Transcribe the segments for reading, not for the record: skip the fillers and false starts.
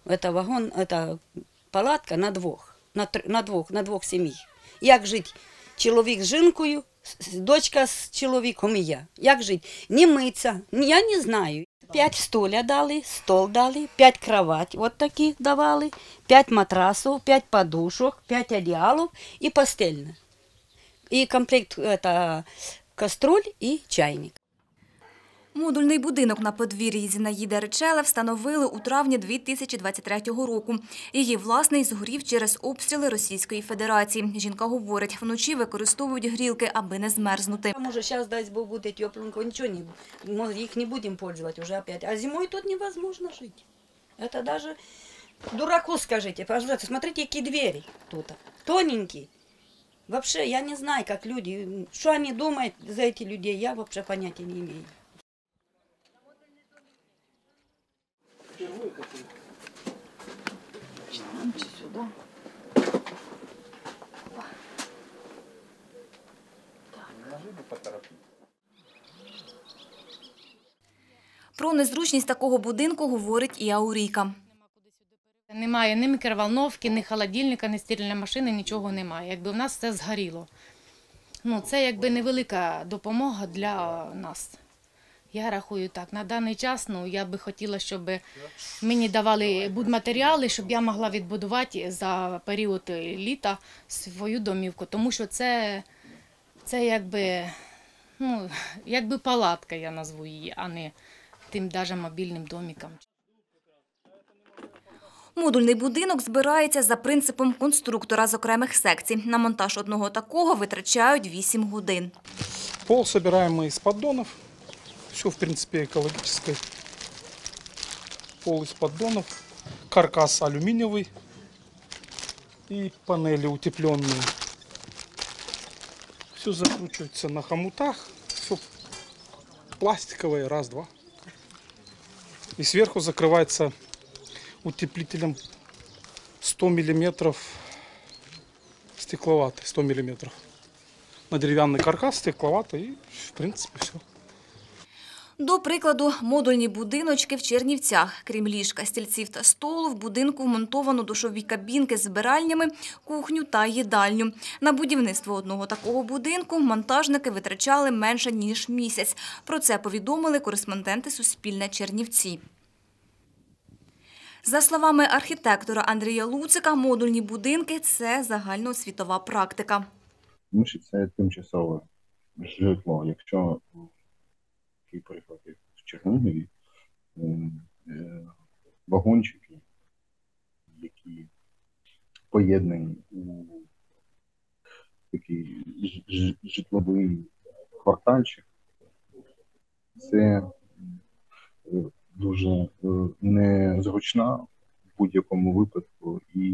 Это вагон, это палатка на двох сімей. Як жити чоловік з жінкою, дочка з чоловіком і я? Як жити? Не митися? Я не знаю. 5 стулья дали, стол дали, 5 кровать вот таких давали, 5 матрасов, 5 подушек, 5 одеялов и постельное. И комплект это кастрюль и чайник. Модульний будинок на подвір'ї Зінаїди Ричеле встановили у травні 2023 року. Її власний згорів через обстріли Російської Федерації. Жінка говорить, вночі використовують грілки, аби не змерзнути. Може, зараз, дай Бог, буде тепленько, нічого не, їх не будемо використовувати вже опять. А зимою тут невозможно жити. Это даже дураку скажите, пожалуйста, смотрите, какие двери тут, тоненькие. Вообще, я не знаю, как люди, что они думают за эти людей, я вообще понятия не имею. Сюда. Про незручність такого будинку говорить і Аурійка. Немає ні мікроволновки, ні холодильника, ні стиральної машини, нічого немає. Якби в нас все згоріло. Це якби невелика допомога для нас. Я рахую так, на даний час я би хотіла, щоб мені давали будматеріали, щоб я могла відбудувати за період літа свою домівку. Тому що це якби палатка, я назву її, а не тим навіть мобільним домиком. Модульний будинок збирається за принципом конструктора з окремих секцій. На монтаж одного такого витрачають 8 годин. Пол собираем мы из поддонов. Все, в принципе, экологическое. Пол из поддонов. Каркас алюминиевый. И панели утепленные. Все закручивается на хомутах. Все пластиковое. Раз, два. И сверху закрывается утеплителем 100 миллиметров стекловатый. 100 миллиметров. На деревянный каркас стекловатый. И, в принципе, все. До прикладу, модульні будиночки в Чернівцях. Крім ліжка, стільців та столу, в будинку вмонтовано душові кабінки з збиральнями, кухню та їдальню. На будівництво одного такого будинку монтажники витрачали менше, ніж місяць. Про це повідомили кореспонденти Суспільне Чернівці. За словами архітектора Андрія Луцика, модульні будинки – це загальноосвітова практика. Тому що це тимчасове житло. Якщо такий приклад, як в Чернігові, вагончики, які поєднані у такий житловий квартальчик, це дуже незручна в будь-якому випадку і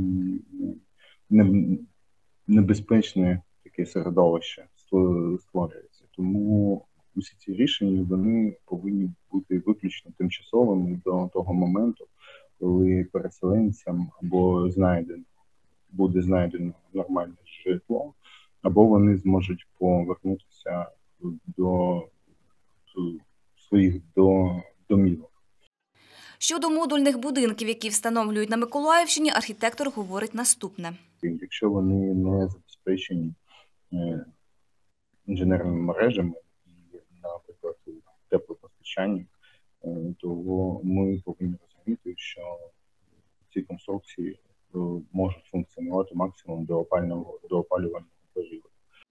небезпечне таке середовище створюється. Тому усі ці рішення, вони повинні бути виключно тимчасовими до того моменту, коли переселенцям або буде знайдено нормальне житло, або вони зможуть повернутися до своїх домівок. Щодо модульних будинків, які встановлюють на Миколаївщині, архітектор говорить наступне. Якщо вони не забезпечені інженерними мережами, наприклад, теплопостачання, то ми повинні розуміти, що ці конструкції можуть функціонувати максимум до опалювального періоду.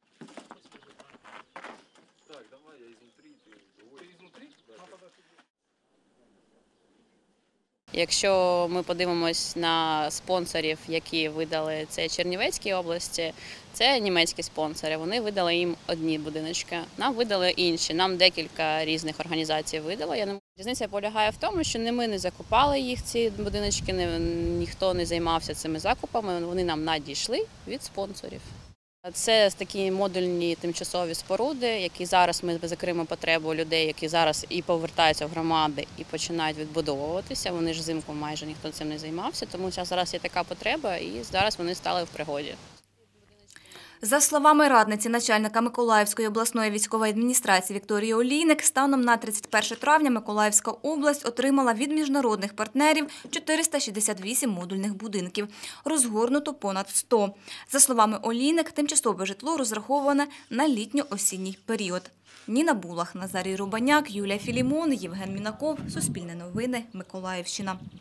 Якщо ми подивимось на спонсорів, які видали це Чернівецькій області, це німецькі спонсори. Вони видали їм одні будиночки, нам видали інші. Нам декілька різних організацій видало. Різниця полягає в тому, що не ми не закупали їх, ці будиночки, ніхто не займався цими закупами, вони нам надійшли від спонсорів. Це такі модульні тимчасові споруди, які зараз ми закриємо потребу людей, які зараз і повертаються в громади, і починають відбудовуватися. Вони ж взимку майже ніхто цим не займався, тому зараз є така потреба, і зараз вони стали в пригоді. За словами радниці начальника Миколаївської обласної військової адміністрації Вікторії Олійник, станом на 31 травня Миколаївська область отримала від міжнародних партнерів 468 модульних будинків. Розгорнуто понад 100. За словами Олійник, тимчасове житло розраховане на літньо-осінній період. Ніна Булах, Назарій Рубаняк, Юлія Філімон, Євген Мінаков. Суспільне новини. Миколаївщина.